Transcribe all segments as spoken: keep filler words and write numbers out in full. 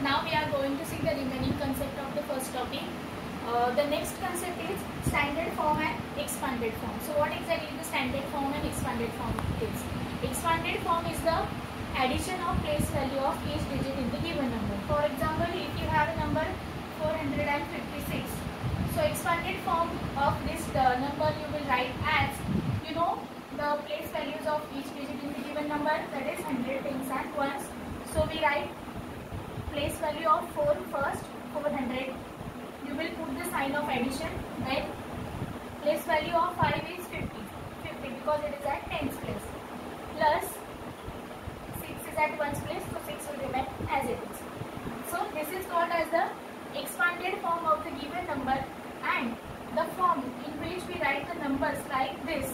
Now we are going to see the remaining concept of the first topic. Uh, the next concept is standard form and expanded form. So what exactly the standard form and expanded form is? Expanded form is the addition of place value of each digit in the given number. For example, if you have a number four hundred fifty-six, so expanded form of this uh, number you will write as, you know, the place values of each digit in the given number, that is one hundred, tens and ones. So we write place value of four first, four hundred. You will put the sign of addition. Then place value of five is fifty, fifty because it is at tens place. Plus six is at ones place, so six will remain as it is. So this is called as the expanded form of the given number, and the form in which we write the numbers like this,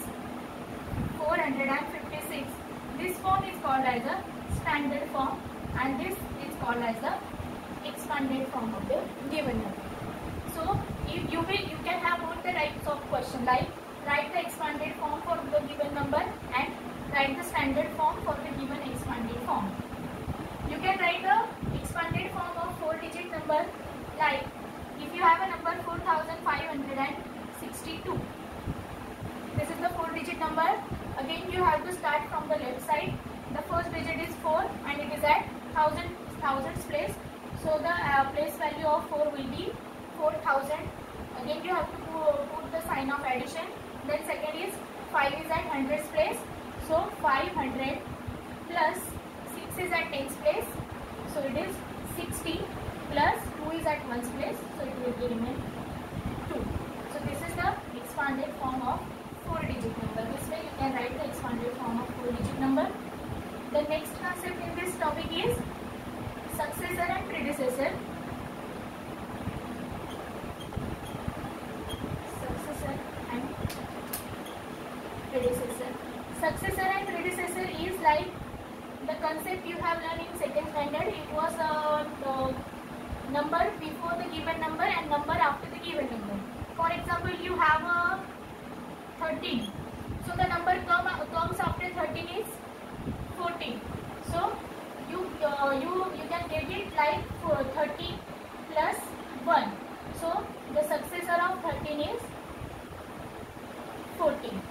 four hundred fifty-six. This form is called as a standard form, and this is called as the expanded form of the given number. So if you will, you can have both the types of question, like write the expanded form for the given number and write the standard form for the given expanded form. You can write the expanded form of four digit number, like if you have a number four thousand five hundred sixty-two. This is the four digit number. Again you have to start from the left side. The first digit is four and it is at thousand thousands place. So the uh, place value of four will be four thousand. Again you have to put the sign of addition. Then second is five is at hundreds place. So five hundred plus six is at tens place. So it is sixty plus two is at ones place. So it will be remain two. So this is the expanded form of four digit number. This way you can write the expanded form of four digit number. The next concept in this topic is successor and predecessor. Successor and predecessor. Successor and predecessor is like the concept you have learned in second standard. It was uh, the number before the given number and number after the given number. For example, you have a thirteen. So the number come, comes after thirteen is fourteen. So you uh, you you can get it like thirteen plus one. So the successor of thirteen is fourteen.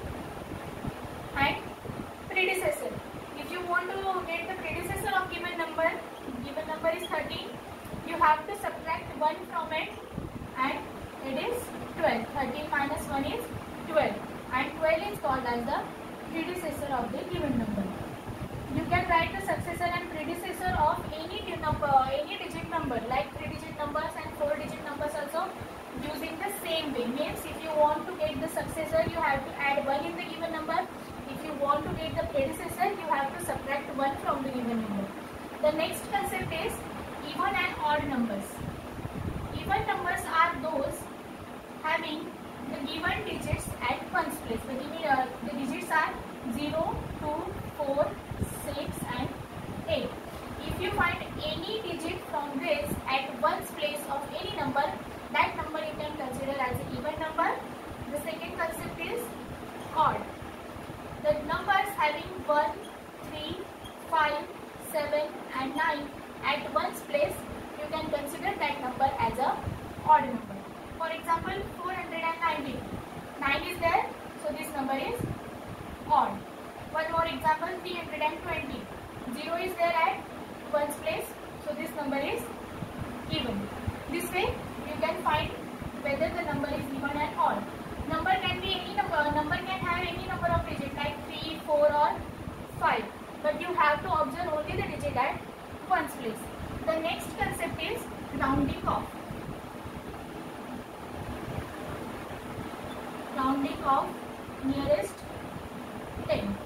And predecessor. If you want to get the predecessor of given number, given number is thirteen, you have to subtract one from it, and it is twelve. thirteen minus one is twelve, and twelve is called as the predecessor of the given number. You can write the successor and predecessor of any number, any digit number, like three digit numbers and four digit numbers also, using the same way. Means if you want to get the successor, you have to add one in the given number. If you want to get the predecessor, you have to subtract one from the given number. The next concept is even and odd numbers. Even numbers are those having the given digits at ones place. The, uh, the digits are zero, two, four, six and eight. If you find any digit from this at ones place of any number, that number you can consider as an even number. The second concept is odd. The numbers having one, three, five, seven and nine at ones place, you can consider that number as a odd number. For example, four hundred ninety. nine is there, so this number is odd. One more example, three hundred twenty. zero is there at ones place, so this number is even. This way you can find whether the number is even and odd. Number can be any number, number can have any number of digits like three, four or five. But you have to observe only the digit at ones place. The next concept is rounding off. Rounding off nearest ten.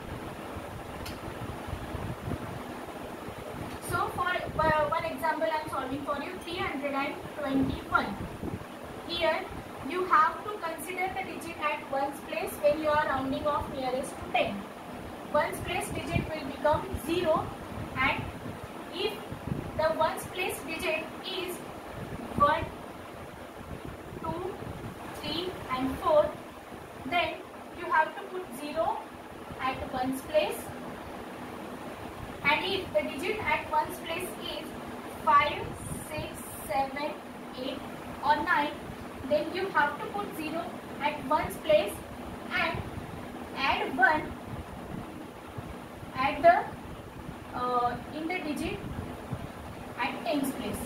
So for uh, one example I am solving for you, three hundred twenty-one. Here you have to consider the digit at ones place when you are rounding off nearest to ten. Ones place digit will become zero, and if the ones place digit is one, two, three and four, then you have to put zero at ones place, and if the digit at ones place is five have to put zero at one's place and add one at the uh, in the digit at tens place.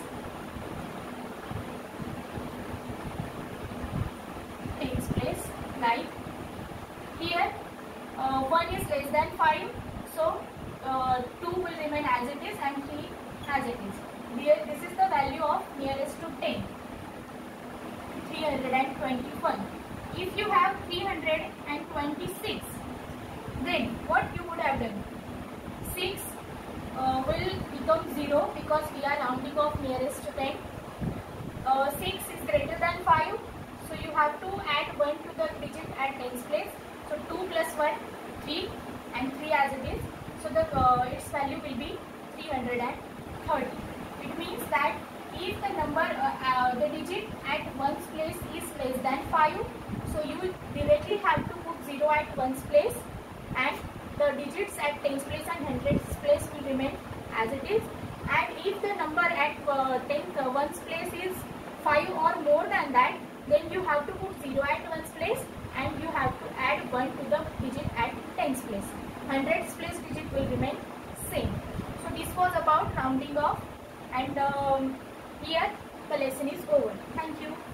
Tens place, like here uh, one is less than five, so uh, two will remain as it is and three as it is. Here this is the value of nearest to ten, three hundred twenty-one. If you have three hundred twenty-six, then what you would have done? six uh, will become zero because we are rounding off nearest to ten. Uh, six is greater than five, so you have to add one to the digit at tens place. So two plus one, three, and three as it is. So the uh, its value will be three hundred thirty. It means that if the number, uh, uh, the digit at one's place is less than five, so you will directly have to put zero at one's place, and the digits at tens place and hundreds place will remain as it is. And if the number at uh, tenth uh, one's place is five or more than that, then you have to put zero at one's place and you have to add one to the digit at tens place. Hundreds place digit will remain same. So this was about rounding off, and um, here the lesson is over. Thank you.